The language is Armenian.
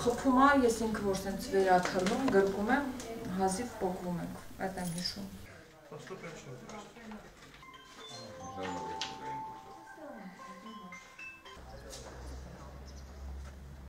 խփում է, ես ինքը որ սենց վերաթռնում, գրկում եմ, հազիվ պոկվում ենք, այդ եմ հիշում։